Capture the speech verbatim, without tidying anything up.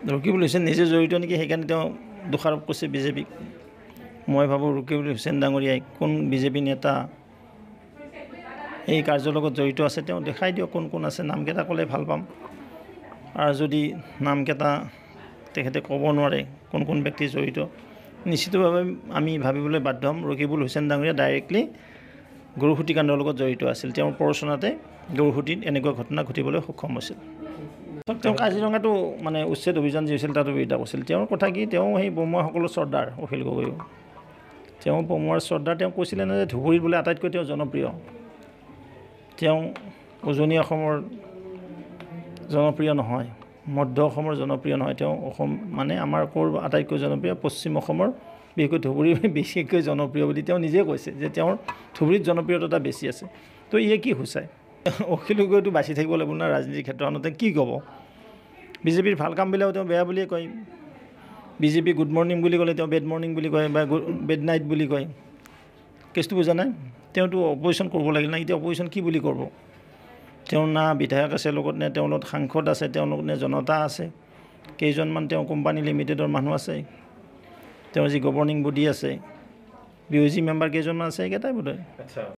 ৰকিবুল হুছেইন নিজে জড়িত নেকি সেইকাৰণে তেওঁ দোষাৰোপ কৰিছে বিজেপিক মই ভাবোঁ ৰকিবুল হুছেইন ডাঙৰীয়াই কোন বিজেপি নেতা এই কাৰ্যৰ লগত জড়িত আছে তেওঁ দেখাই দিয়ক কোন কোন আছে নামকেইটা ক'লে ভাল পাম আৰু যদি নামকেইটা তেখেতে ক'ব নোৱাৰে কোন কোন ব্যক্তি জড়িত নিশ্চিতভাৱে আমি ভাবিবলৈ বাধ্য হ'ম ৰকিবুল হুছেইন ডাঙৰীয়া ডাইৰেক্টলি গৰুখুটি কাণ্ডৰ লগত জড়িত আছিল তেওঁৰ প্ৰৰোচনাতে গৰুখুটিত এনেকুৱা ঘটনা ঘটিবলৈ সক্ষম হৈছিল তেওঁ কাজিৰঙাটো মানে উচ্ছেদ অভিযান যি হৈছিল তাতো বিৰোধিতা কৰিছিল তেওঁৰ কথা কি তেওঁ সেই বমুৱাসকলৰ চৰ্দাৰ অখিল গগৈ তেওঁ বমুৱাৰ চৰ্দাৰ তেওঁ কৈছিলে যে ধুবুৰীত বোলে আটাইতকৈ তেওঁ জনপ্ৰিয় তেওঁ উজনি অসমৰ জনপ্ৰিয় নহয় মধ্য অসমৰ জনপ্ৰিয় নহয় তেওঁ অসম মানে আমাৰ ক'ৰ আটাইতকৈ জনপ্ৰিয় পশ্চিম অসমৰ বিশেষকৈ ধুবুৰী বেছিকৈ জনপ্ৰিয় বুলি তেওঁ নিজে কৈছে যে তেওঁৰ ধুবুৰীত জনপ্ৰিয়তা বেছি আছে তো ইয়ে কি সূচায় অখিল গগৈতো বাচি থাকিব লাগিব না ৰাজনীতিৰ ক্ষেত্ৰখনতে কি ক'ব বিজেপিৰ ভাল কামবিলাকো তেওঁ বেয়া বুলিয়ে কয় বিজেপি গুড মৰ্ণিং বুলি ক'লে তেওঁ বেড মৰ্ণিং বুলি কয় বা বেড নাইট বুলি কয় কেছটো বুজা নাই তেওঁতো অপজিশ্যন কৰিব লাগিল না এতিয়া অপজিশ্যন কি বুলি কৰিব তেওঁ না বিধায়ক আছে লগত নে তেওঁৰ লগত সাংসদ আছে তেওঁৰ লগত নে জনতা আছে কেইজনমান তেওঁ কোম্পানী লিমিটেডৰ মানুহ আছে তেওঁৰ যি গভৰ্ণিং বডি আছে বি অ' জি মেম্বাৰ কেইজনমান আছে এইকেইটাই বোধহয়